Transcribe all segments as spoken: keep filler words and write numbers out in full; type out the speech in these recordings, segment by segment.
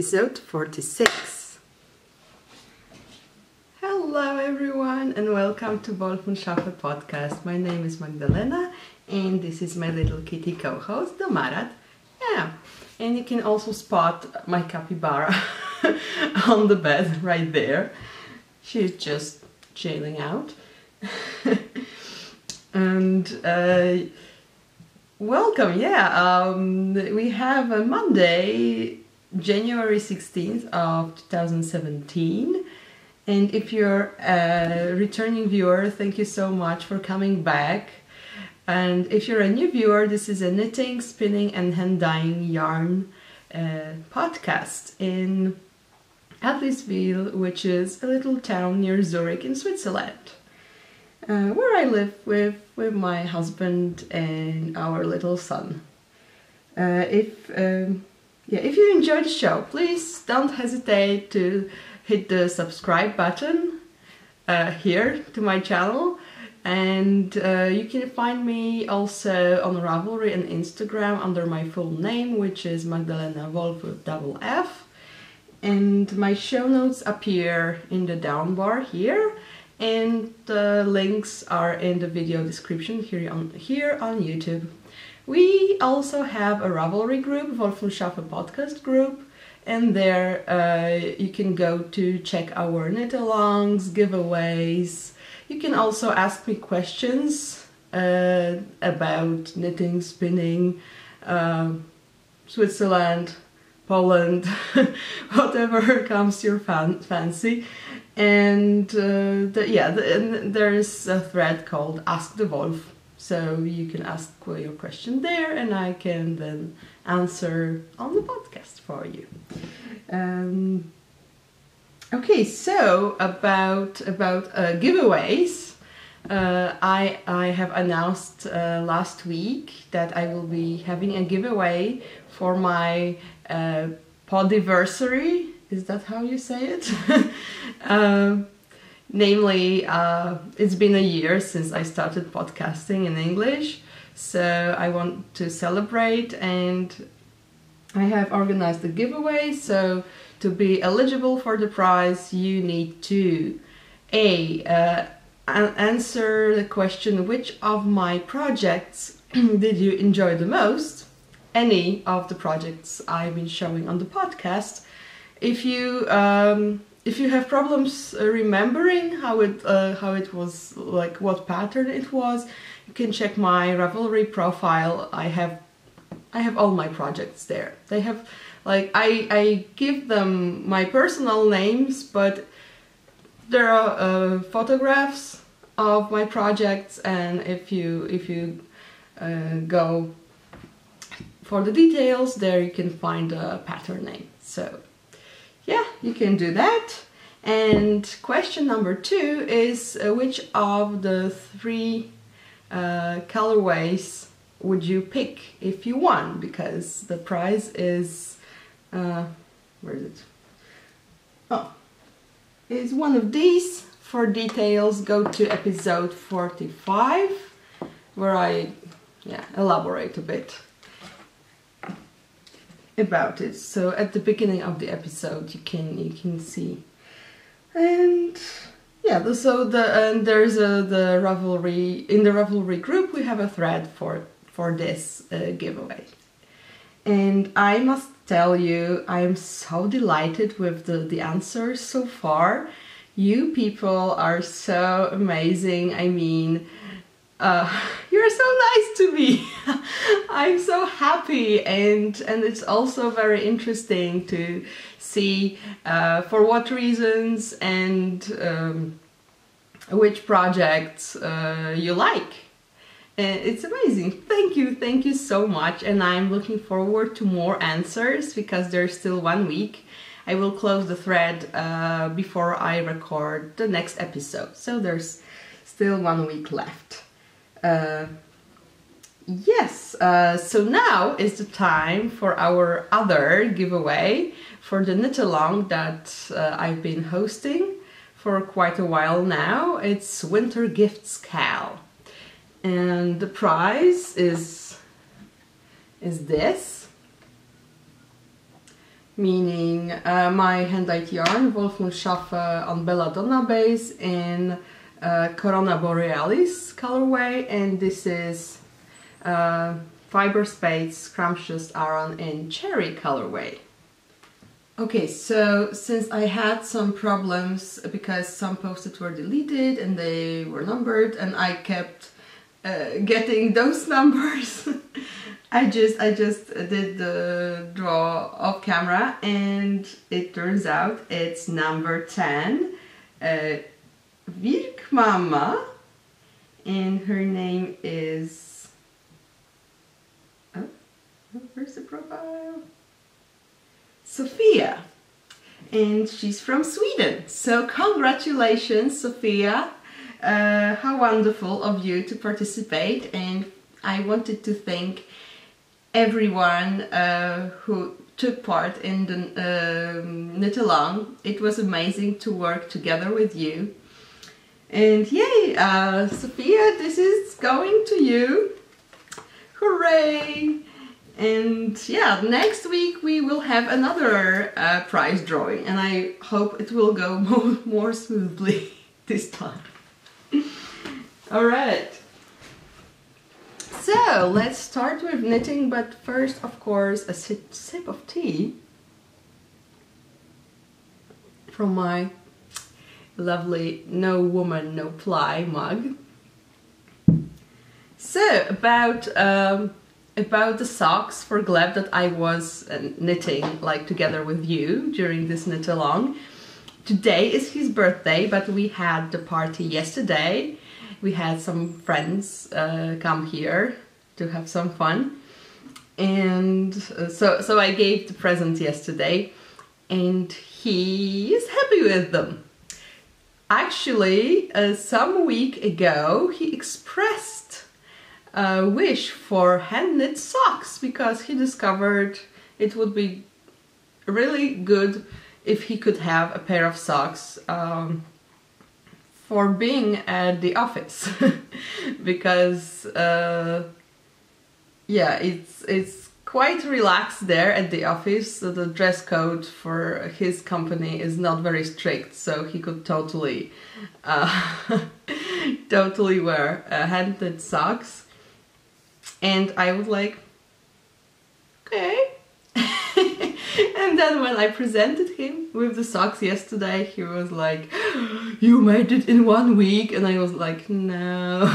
episode forty-six. Hello everyone and welcome to Wolf und Schafe podcast. My name is Magdalena and this is my little kitty co-host, Domarat. Yeah, and you can also spot my capybara on the bed right there. She's just chilling out. and uh, welcome, yeah, um, we have a Monday, January sixteenth of two thousand seventeen. And if you're a returning viewer, thank you so much for coming back. And if you're a new viewer, this is a knitting, spinning and hand dyeing yarn uh, podcast in Adliswil, which is a little town near Zurich in Switzerland, uh, where I live with, with my husband and our little son. Uh, if, um, yeah, if you enjoyed the show, please don't hesitate to hit the subscribe button uh, here to my channel, and uh, you can find me also on Ravelry and Instagram under my full name, which is Magdalena Wolf with double F, and my show notes appear in the down bar here, and the links are in the video description here on here on YouTube. We also have a Ravelry group, Wolf und Schafe podcast group. And there uh, you can go to check our knit-alongs, giveaways. You can also ask me questions uh, about knitting, spinning, uh, Switzerland, Poland, whatever comes to your fan fancy. And uh, the, yeah, the, and there's a thread called Ask the Wolf. So you can ask your question there and I can then answer on the podcast for you. Um, okay, so about about uh, giveaways, uh, I I have announced uh, last week that I will be having a giveaway for my uh, podiversary. Is that how you say it? um, namely, uh, it's been a year since I started podcasting in English. So I want to celebrate and I have organized a giveaway. So to be eligible for the prize, you need to A, uh, answer the question, which of my projects did you enjoy the most? Any of the projects I've been showing on the podcast. If you um, if you have problems remembering how it uh, how it was, like what pattern it was, you can check my Ravelry profile. I have I have all my projects there. They have, like, I I give them my personal names, but there are uh, photographs of my projects, and if you if you uh, go for the details, there you can find a pattern name. So yeah, you can do that. And question number two is uh, which of the three uh, colorways would you pick if you won? Because the prize is, uh, where is it? Oh, is one of these. For details, go to episode forty-five, where I yeah elaborate a bit about it. So at the beginning of the episode, you can you can see. And yeah, so the and there's a the Ravelry in the Ravelry group. We have a thread for for this uh, giveaway, and I must tell you, I'm so delighted with the the answers so far. You people are so amazing. I mean, uh, you're so nice to me. I'm so happy, and and it's also very interesting to see uh, for what reasons and um, which projects uh, you like. And it's amazing. Thank you, thank you so much, and I'm looking forward to more answers because there's still one week. I will close the thread uh, before I record the next episode, so there's still one week left. Uh, yes, uh, so now is the time for our other giveaway for the knit-along that uh, I've been hosting for quite a while now. It's Winter Gifts Cal, and the prize is is this meaning uh, my hand-dyed yarn, Wolf-und-Schaffe on Belladonna base in uh, Corona Borealis colorway, and this is uh, Fiber Spades Scrumptious Aran in Cherry colorway. Okay, so since I had some problems because some post-its were deleted and they were numbered and I kept uh, getting those numbers, I just I just did the draw off camera, and it turns out it's number ten, uh, Virk Mama, and her name is, oh, where's the profile? Sophia, and she's from Sweden. So congratulations, Sophia. Uh, how wonderful of you to participate, and I wanted to thank everyone uh, who took part in the um, knit along. It was amazing to work together with you, and yay, uh, Sophia, this is going to you. Hooray! And yeah, next week we will have another uh, prize drawing, and I hope it will go more, more smoothly this time. Alright, so let's start with knitting, but first, of course, a sip, sip of tea from my lovely No Woman No Ply mug. So, about um, about the socks for Gleb that I was uh, knitting like together with you during this knit along. Today is his birthday, but we had the party yesterday. We had some friends uh, come here to have some fun, and uh, so so I gave the presents yesterday, and he is happy with them. Actually, uh, some week ago he expressed a wish for hand-knit socks because he discovered it would be really good if he could have a pair of socks um, for being at the office. Because uh, yeah, it's it's quite relaxed there at the office. So the dress code for his company is not very strict, so he could totally uh, totally wear uh, hand-knit socks. And I was like, okay. And then when I presented him with the socks yesterday, he was like, you made it in one week. And I was like, no.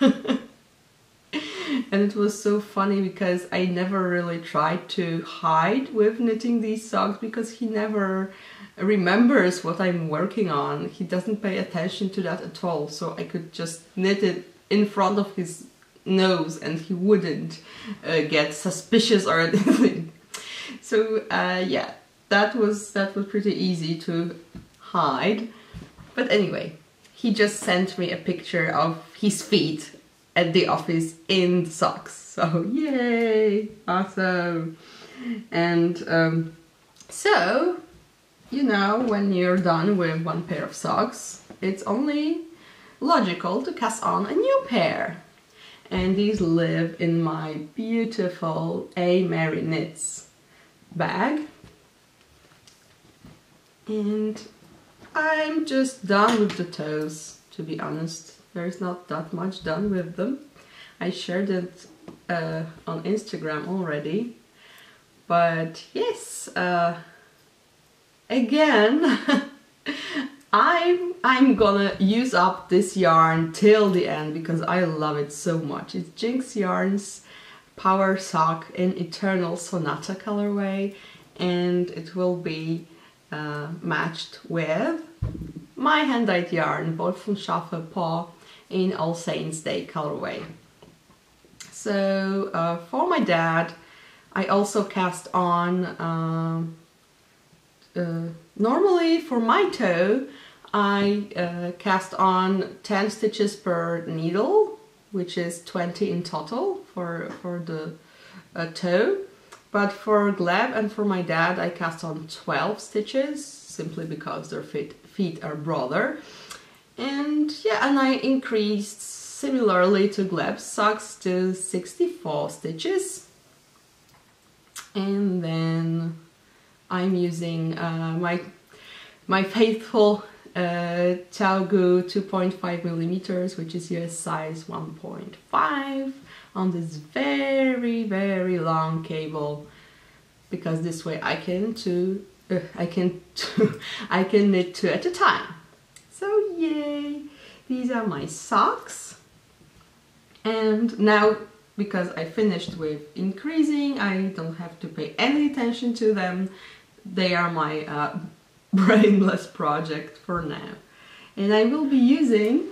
And it was so funny because I never really tried to hide with knitting these socks because he never remembers what I'm working on. He doesn't pay attention to that at all. So I could just knit it in front of his nose and he wouldn't uh, get suspicious or anything. So uh, yeah, that was that was pretty easy to hide. But anyway, he just sent me a picture of his feet at the office in the socks. So yay, awesome. And um, so, you know, when you're done with one pair of socks, it's only logical to cast on a new pair. And these live in my beautiful A. Mary Knits bag. And I'm just done with the toes, to be honest. There's not that much done with them. I shared it uh, on Instagram already. But yes, uh, again, I'm, I'm gonna use up this yarn till the end because I love it so much. It's Jinx Yarns Power Sock in Eternal Sonata colorway, and it will be uh, matched with my hand-dyed yarn, Wolf-und-Schaffe Paw in All Saints Day colorway. So uh, for my dad, I also cast on, uh, uh, normally for my toe, I uh, cast on ten stitches per needle, which is twenty in total for, for the uh, toe. But for Gleb and for my dad, I cast on twelve stitches, simply because their feet, feet are broader. And yeah, and I increased similarly to Gleb's socks to sixty-four stitches. And then I'm using uh, my my faithful uh, Taogu two point five millimeters, which is U S size one point five, on this very very long cable, because this way I can two uh, I can two, I can knit two at a time. So yay! These are my socks, and now, because I finished with increasing, I don't have to pay any attention to them. They are my uh, brainless project for now. And I will be using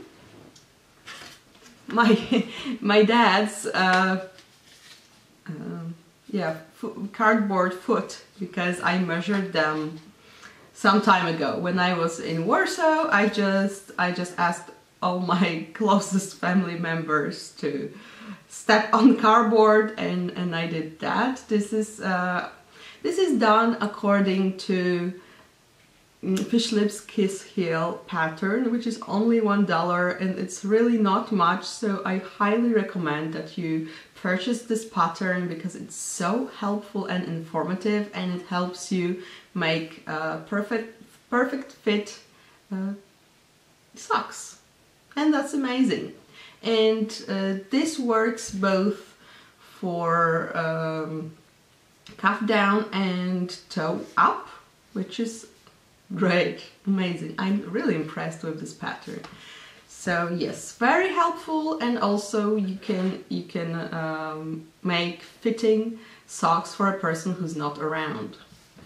my my dad's uh, uh, yeah cardboard foot, because I measured them some time ago. When I was in Warsaw, I just I just asked all my closest family members to step on cardboard, and and I did that. This is uh, this is done according to Fish Lips Kiss Heel pattern, which is only one dollar, and it's really not much. So I highly recommend that you purchase this pattern, because it's so helpful and informative, and it helps you make uh, perfect perfect fit uh, socks, and that's amazing. And uh, this works both for um, cuff down and toe up, which is great, amazing. I'm really impressed with this pattern. So yes, very helpful, and also you can you can um, make fitting socks for a person who's not around.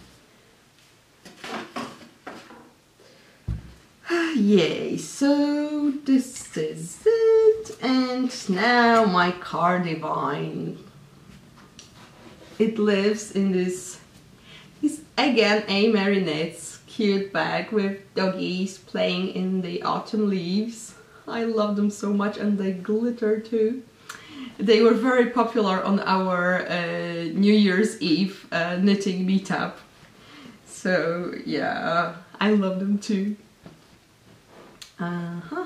Yay, so this is it, and now my Cardivine. It lives in this, this again A. Marionette's cute bag with doggies playing in the autumn leaves. I love them so much, and they glitter too. They were very popular on our uh, New Year's Eve uh, knitting meetup. So yeah, I love them too. Uh-huh.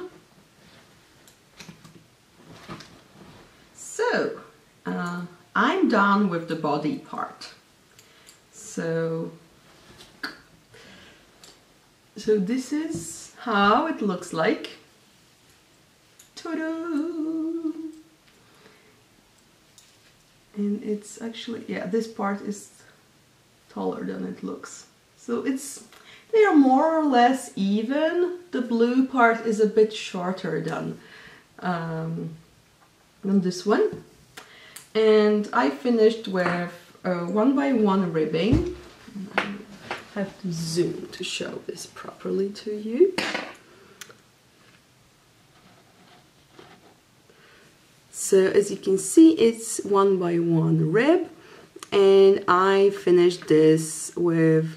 So, uh, I'm done with the body part. So, so this is how it looks like. Ta-da! And it's actually, yeah, this part is taller than it looks. So it's, they are more or less even. The blue part is a bit shorter than, um, than this one. And I finished with uh, one by one ribbing. I have to zoom to show this properly to you. So as you can see, it's one by one rib, and I finished this with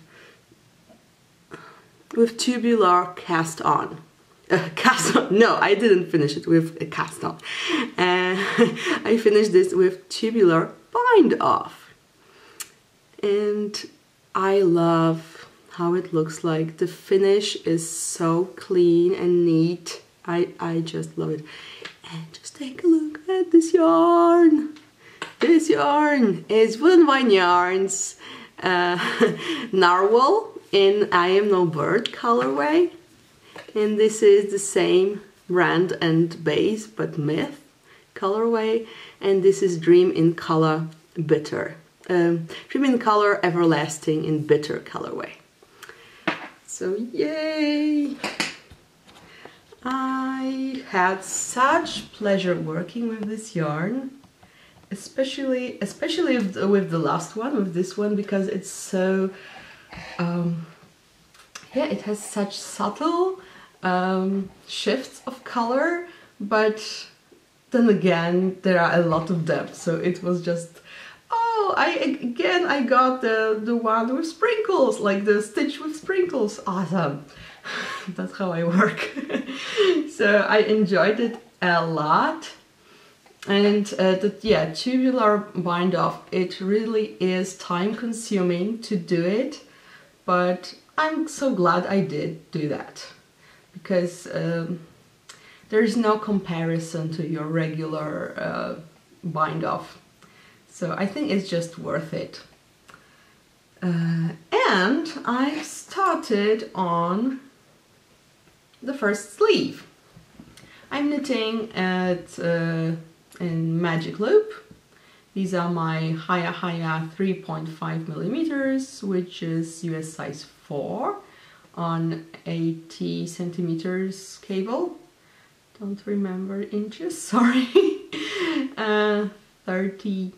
with tubular cast on. Uh, cast on. No, I didn't finish it with a cast on. Uh, I finished this with tubular bind off, and I love how it looks like. The finish is so clean and neat. I I just love it. And just take a look at this yarn. This yarn is Woolen Vine Yarns uh, Narwhal in I Am No Bird colorway, and this is the same brand and base but Myth colorway, and this is Dream in Color Bitter. Um, Dream in Color Everlasting in Bitter colorway. So yay! I had such pleasure working with this yarn, especially especially with the, with the last one, with this one, because it's so um, yeah, it has such subtle um, shifts of color, but then again there are a lot of depth, so it was just, oh, I again I got the the one with sprinkles, like the stitch with sprinkles. Awesome. That's how I work. So I enjoyed it a lot. And uh, the, yeah, tubular bind off, it really is time consuming to do it, but I'm so glad I did do that, because um, there's no comparison to your regular uh, bind off. So I think it's just worth it. Uh, and I started on the first sleeve. I'm knitting at uh, in Magic Loop. These are my Haya Haya three point five millimeters, which is U S size four on eighty centimeters cable. Don't remember inches, sorry. uh, thirty-two,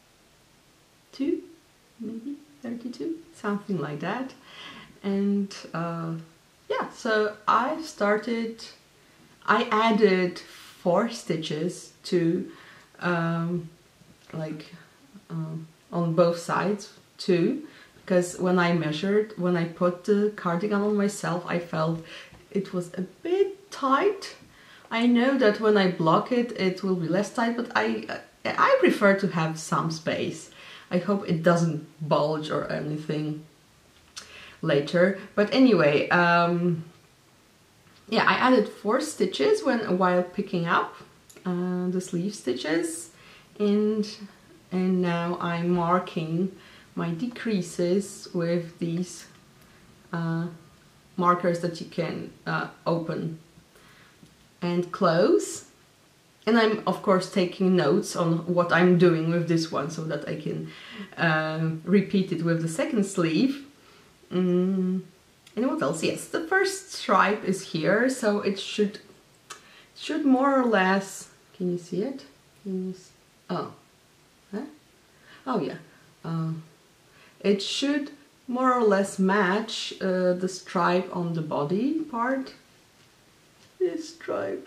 maybe thirty-two, something like that. And uh, yeah, so I started, I added four stitches to um, like um, on both sides too, because when I measured, when I put the cardigan on myself, I felt it was a bit tight. I know that when I block it, it will be less tight, but I I prefer to have some space. I hope it doesn't bulge or anything later. But anyway, um, yeah, I added four stitches when while picking up uh, the sleeve stitches, and and now I'm marking my decreases with these uh, markers that you can uh, open and close. And I'm of course taking notes on what I'm doing with this one so that I can uh, repeat it with the second sleeve. Mm. And what else? Yes, the first stripe is here, so it should should more or less. Can you see it? Can you see? Oh, huh? Oh yeah. Uh, it should more or less match uh, the stripe on the body part. This stripe.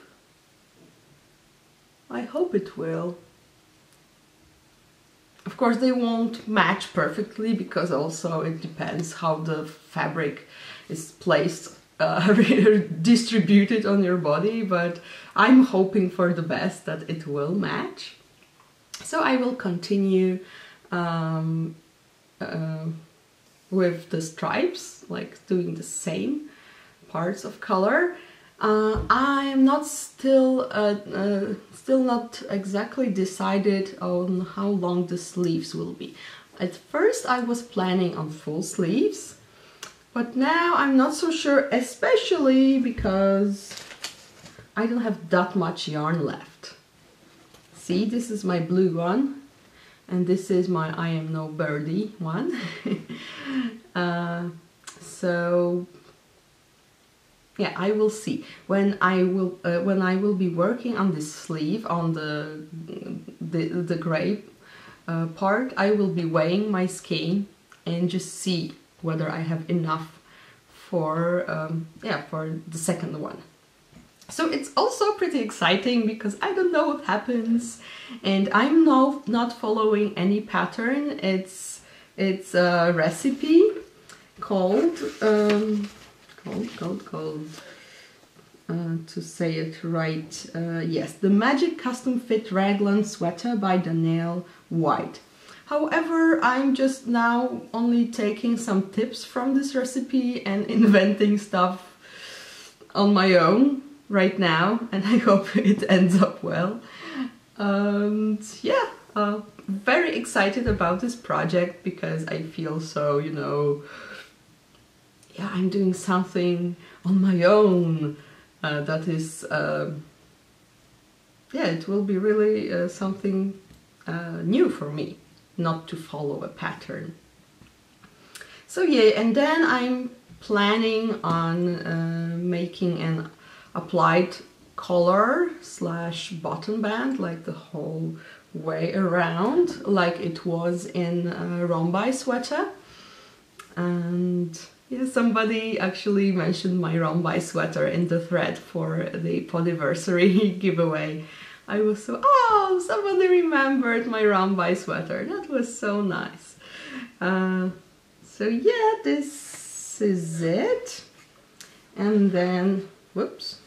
I hope it will. Of course they won't match perfectly because also it depends how the fabric is placed, uh, distributed on your body, but I'm hoping for the best that it will match. So I will continue um, uh, with the stripes, like doing the same parts of color. Uh, I am not still uh, uh, still not exactly decided on how long the sleeves will be. At first I was planning on full sleeves, but now I'm not so sure, especially because I don't have that much yarn left. See, this is my blue one, and this is my I Am No Birdie one. uh, so yeah, I will see when I will uh, when I will be working on this sleeve, on the the, the gray uh, part. I will be weighing my skein and just see whether I have enough for um, yeah for the second one. So it's also pretty exciting because I don't know what happens, and I'm no, not following any pattern. It's it's a recipe called. Um, Cold, cold, cold. Uh, to say it right, uh, yes, the Magic Custom Fit Raglan Sweater by Danielle White. However, I'm just now only taking some tips from this recipe and inventing stuff on my own right now, and I hope it ends up well. And yeah, uh, very excited about this project because I feel so, you know, yeah, I'm doing something on my own uh, that is, uh, yeah, it will be really uh, something uh, new for me, not to follow a pattern. So yeah, and then I'm planning on uh, making an applied collar slash button band, like the whole way around, like it was in uh, Rombai sweater. And yeah, somebody actually mentioned my Rombai sweater in the thread for the Podiversary giveaway. I was so, oh, somebody remembered my Rombai sweater. That was so nice. Uh, so yeah, this is it. And then, whoops.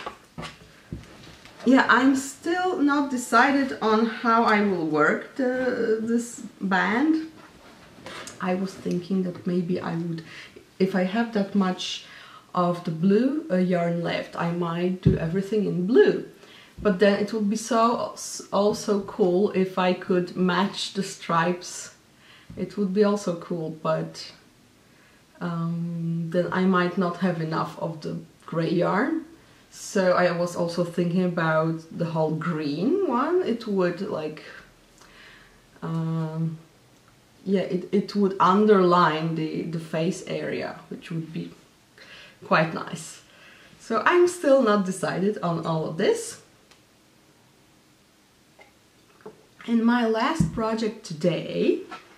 Yeah, I'm still not decided on how I will work the, this band. I was thinking that maybe I would, if I have that much of the blue uh, yarn left, I might do everything in blue. But then it would be so also cool if I could match the stripes it would be also cool, but um, then I might not have enough of the gray yarn. So I was also thinking about the whole green one. It would like, um, yeah, it, it would underline the, the face area, which would be quite nice. So I'm still not decided on all of this. And my last project today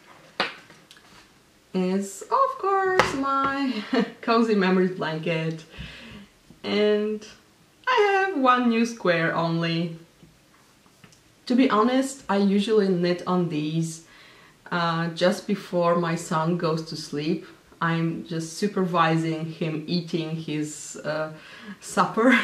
is, of course, my Cozy Memories blanket. And I have one new square only. To be honest, I usually knit on these uh, just before my son goes to sleep. I'm just supervising him eating his uh, supper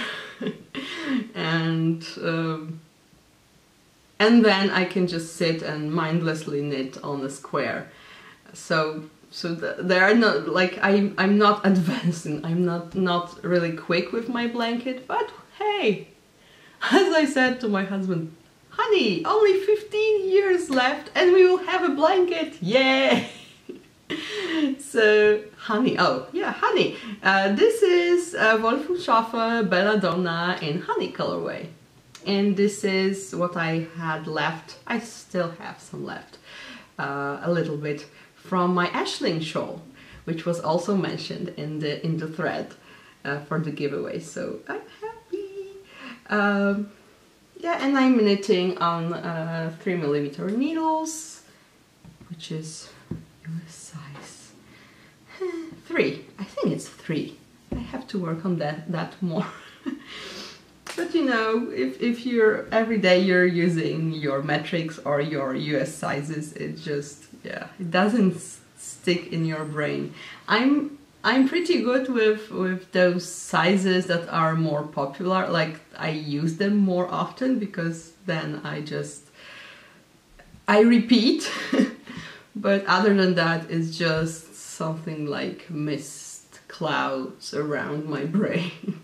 and um, and then I can just sit and mindlessly knit on a square. So so th there are not like I I'm not advancing. I'm not not really quick with my blanket. But hey, as I said to my husband, honey, only fifteen years left and we will have a blanket. Yay! So, honey, oh yeah, honey. Uh, this is uh, Wolfschafe Belladonna in honey colorway. And this is what I had left. I still have some left, uh, a little bit, from my Ashling shawl, which was also mentioned in the, in the thread uh, for the giveaway. So I'm happy. Um, yeah, and I'm knitting on uh, three millimeter needles, which is size three. I think it's three. I have to work on that that more. But you know, if, if you're every day you're using your metrics or your U S sizes, it just, yeah, it doesn't stick in your brain. I'm I'm pretty good with with those sizes that are more popular. Like I use them more often because then I just I repeat. But other than that, it's just something like mist clouds around my brain.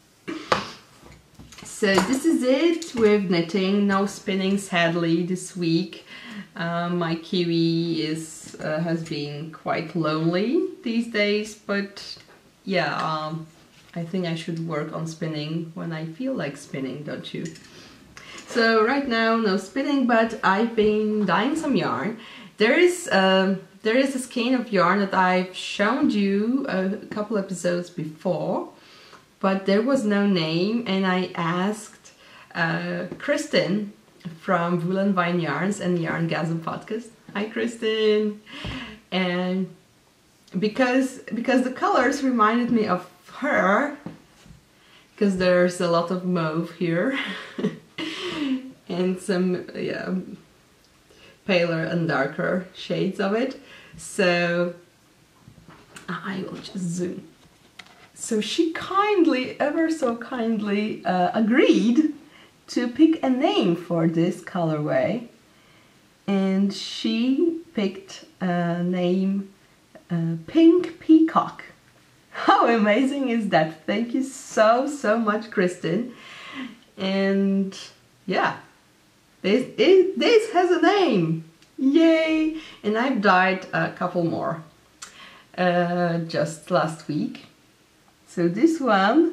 So this is it with knitting. No spinning, sadly, this week. Uh, my kiwi is uh, has been quite lonely these days, but yeah, um, I think I should work on spinning when I feel like spinning, don't you? So right now, no spinning, but I've been dyeing some yarn. There is um, there is a skein of yarn that I've shown you a couple episodes before, but there was no name, and I asked uh, Kristen from Wool and Vine Yarns and Yarngasm podcast. Hi, Kristen! And because because the colors reminded me of her, because there's a lot of mauve here and some yeah. paler and darker shades of it. So I will just zoom. So she kindly, ever so kindly uh, agreed to pick a name for this colorway, and she picked a name uh, Pink Peacock. How amazing is that? Thank you so so much, Kristen. And yeah, This, it, this has a name! Yay! And I've dyed a couple more uh, just last week. So this one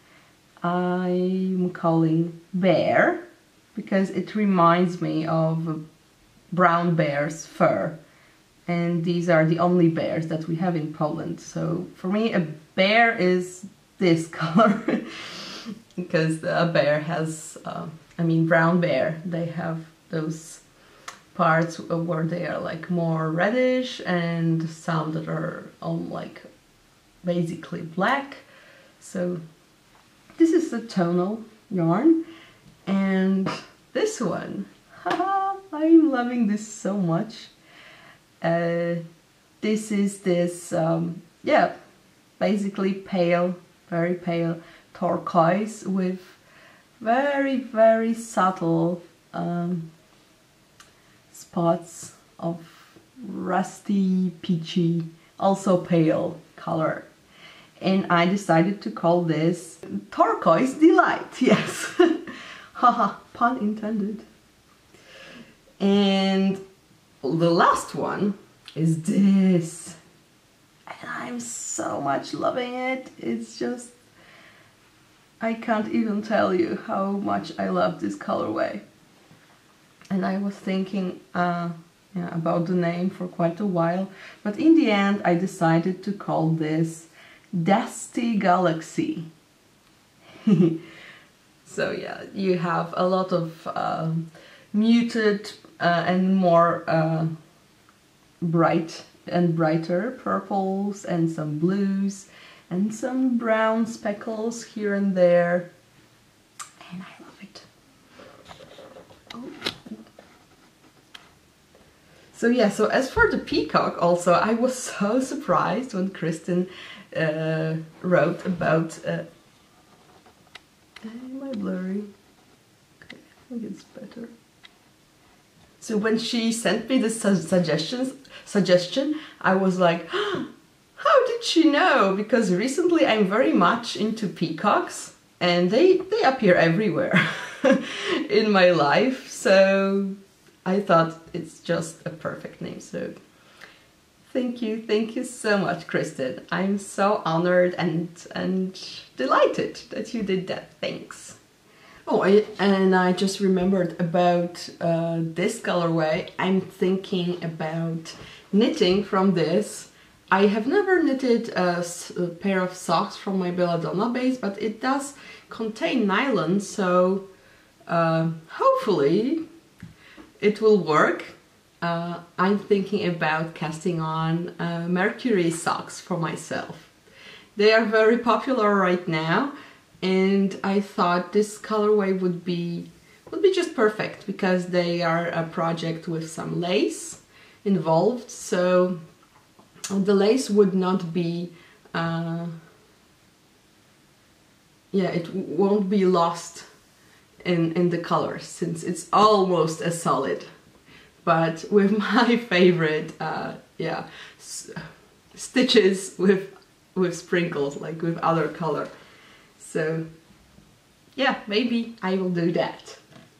I'm calling Bear because it reminds me of a brown bear's fur. And these are the only bears that we have in Poland. So for me a bear is this color because a bear has... Uh, I mean, brown bear, they have those parts where they are like more reddish and some that are all like basically black. So this is a tonal yarn, and this one, haha, I'm loving this so much. Uh, this is this, um, yeah, basically pale, very pale turquoise with very, very subtle um, spots of rusty, peachy, also pale color. And I decided to call this Turquoise Delight, yes. Haha, pun intended. And the last one is this. And I'm so much loving it. It's just, I can't even tell you how much I love this colorway. And I was thinking uh, yeah, about the name for quite a while, but in the end I decided to call this Dusty Galaxy. So yeah, you have a lot of um, muted uh, and more uh, bright and brighter purples and some blues and some brown speckles here and there, and I love it. Oh. So yeah, so as for the peacock also, I was so surprised when Kristen uh, wrote about... Uh, am I blurry? Okay, I think it's better. So when she sent me the su suggestions, suggestion, I was like, oh, how did she know? Because recently I'm very much into peacocks and they, they appear everywhere in my life. So I thought it's just a perfect name. So thank you, thank you so much, Kristen. I'm so honored and, and delighted that you did that. Thanks. Oh, I, and I just remembered about uh, this colorway. I'm thinking about knitting from this. I have never knitted a, a pair of socks from my Belladonna base, but it does contain nylon, so uh, hopefully it will work. Uh, I'm thinking about casting on uh, Mercury socks for myself. They are very popular right now, and I thought this colorway would be would be just perfect because they are a project with some lace involved, so the lace would not be uh, yeah, it won't be lost in in the color since it's almost as solid. But with my favorite uh, yeah s stitches with with sprinkles, like with other color. So yeah, maybe I will do that.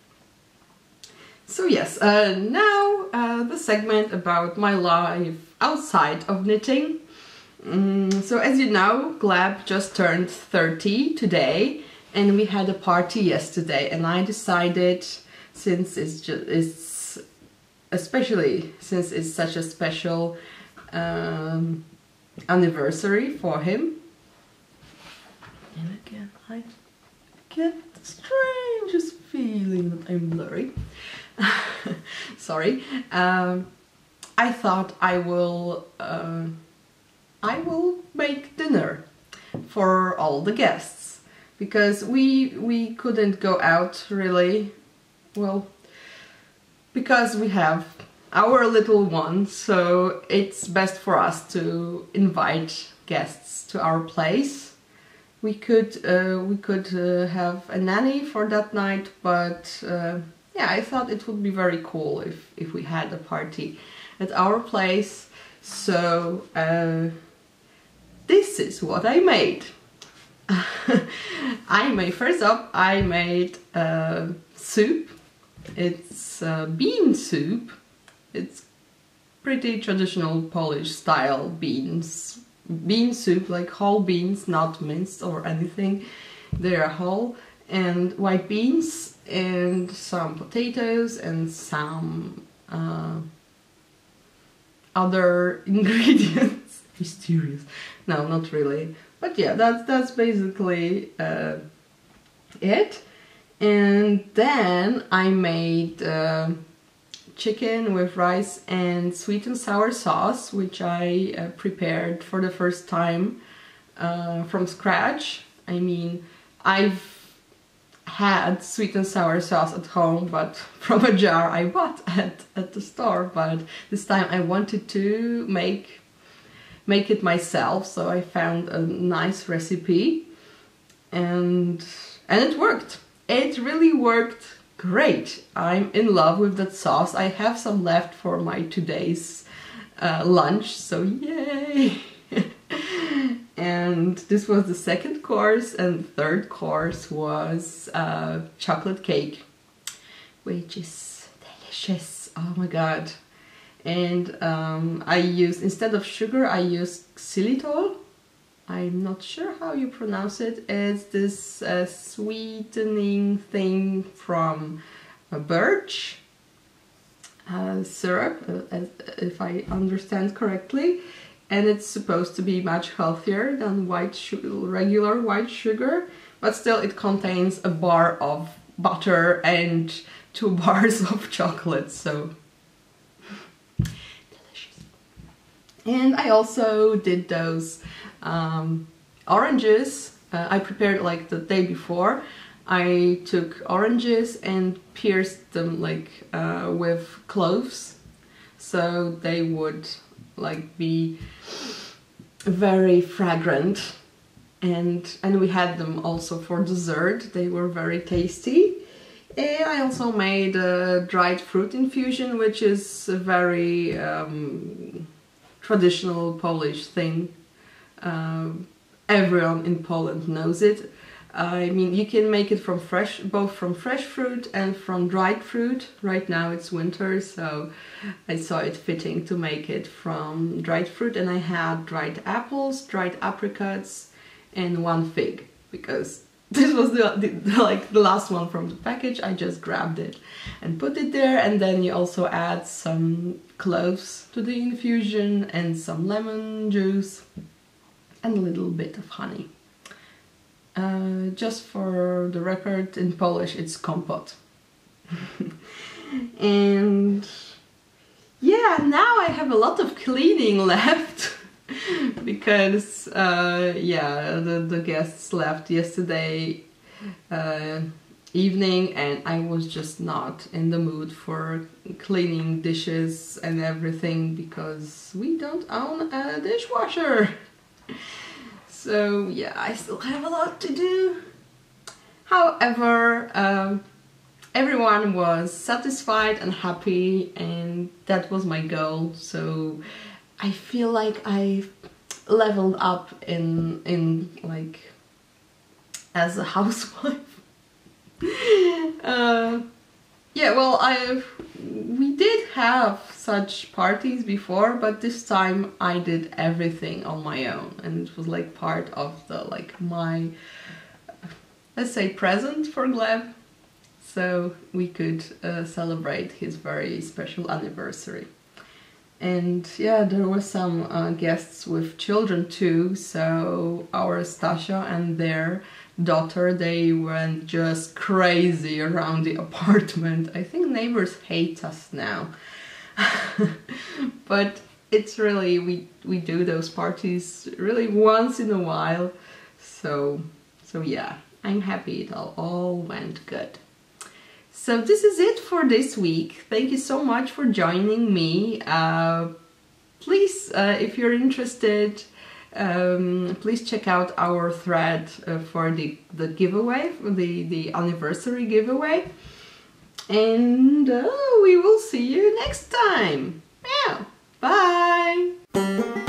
So yes, uh, now uh, the segment about my life outside of knitting. Um, so as you know, Gleb just turned thirty today, and we had a party yesterday, and I decided, since it's just it's especially since it's such a special um, anniversary for him. And again, I get the strangest feeling that I'm blurry. Sorry. Um, I thought I will uh, I will make dinner for all the guests, because we we couldn't go out really, well, because we have our little one, so it's best for us to invite guests to our place. We could uh, we could uh, have a nanny for that night, but uh, yeah, I thought it would be very cool if if we had a party at our place. So uh, this is what I made. I made first up. I made uh, soup. It's uh, bean soup. It's pretty traditional Polish style beans. Bean soup, like whole beans, not minced or anything. They are whole, and white beans and some potatoes and some uh, other ingredients. Mysterious. No, not really. But yeah, that's that's basically uh, it. And then I made uh, chicken with rice and sweet and sour sauce, which I uh, prepared for the first time uh, from scratch. I mean, I've had sweet and sour sauce at home, but from a jar I bought at, at the store. But this time I wanted to make make it myself, so I found a nice recipe, and and it worked. It really worked great. I'm in love with that sauce. I have some left for my today's uh, lunch, so yay! And this was the second course, and the third course was uh, chocolate cake, which is delicious. Oh my god. and um, I used, instead of sugar, I used xylitol. I'm not sure how you pronounce it. It's this uh, sweetening thing from uh, birch uh, syrup, uh, if I understand correctly, and it's supposed to be much healthier than white regular white sugar, but still it contains a bar of butter and two bars of chocolate, so delicious. And I also did those um, oranges. uh, I prepared like the day before. I took oranges and pierced them like uh, with cloves, so they would like be very fragrant, and and we had them also for dessert. They were very tasty. And I also made a dried fruit infusion, which is a very um, traditional Polish thing. Um, everyone in Poland knows it. I mean, you can make it from fresh, both from fresh fruit and from dried fruit. Right now it's winter, so I saw it fitting to make it from dried fruit, and I had dried apples, dried apricots, and one fig, because this was the, the like the last one from the package. I just grabbed it and put it there, and then you also add some cloves to the infusion and some lemon juice and a little bit of honey. Uh, just for the record, in Polish it's kompot. And yeah, now I have a lot of cleaning left because uh, yeah, the, the guests left yesterday uh, evening, and I was just not in the mood for cleaning dishes and everything because we don't own a dishwasher. So yeah, I still have a lot to do. However, um, everyone was satisfied and happy, and that was my goal. So I feel like I leveled up in in like as a housewife. uh, yeah, well, I we did have such parties before, but this time I did everything on my own, and it was like part of the like my, let's say, present for Gleb, so we could uh, celebrate his very special anniversary. And yeah, there were some uh, guests with children too, so our Stasia and their daughter, they went just crazy around the apartment. I think neighbors hate us now. But it's really, we we do those parties really once in a while, so so yeah, I'm happy it all, all went good. So this is it for this week. Thank you so much for joining me. Uh, please, uh, if you're interested, um, please check out our thread uh, for the, the giveaway, for the, the anniversary giveaway. And uh, we will see you next time. Yeah, bye!